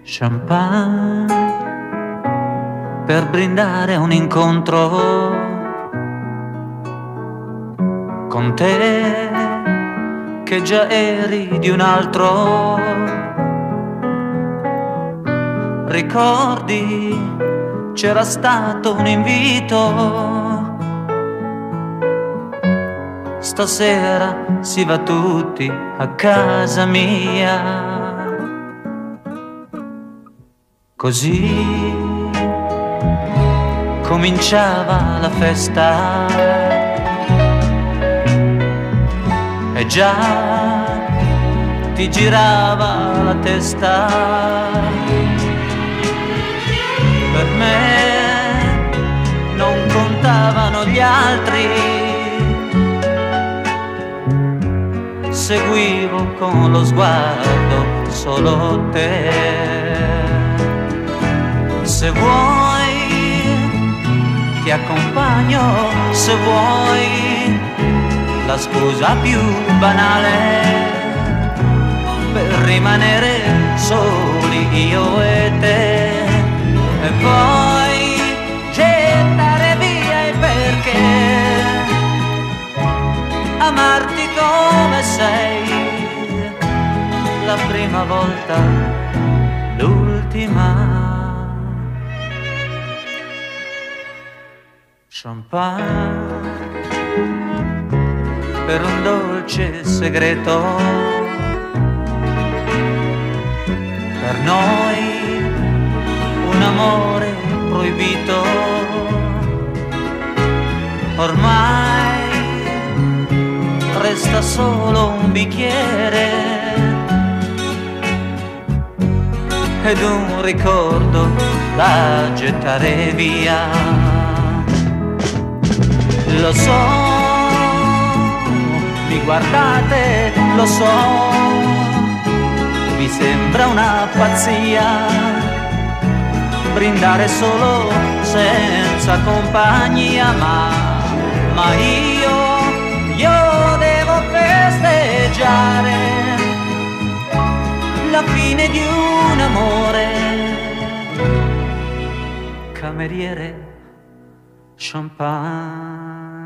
Champagne per brindare un incontro con te che già eri di un altro. Ricordi, c'era stato un invito, stasera si va tutti a casa mia. Così cominciava la festa e già ti girava la testa. Per me non contavano gli altri, seguivo con lo sguardo solo te. Se vuoi ti accompagno, se vuoi la scusa più banale per rimanere soli io e te, e poi gettare via il perché, amarti come sei, la prima volta, l'ultima. Champagne per un dolce segreto, per noi un amore proibito. Ormai resta solo un bicchiere ed un ricordo da gettare via. Lo so, mi guardate, lo so, vi sembra una pazzia brindare solo senza compagnia, ma io devo festeggiare la fine di un amore. Cameriere, champagne.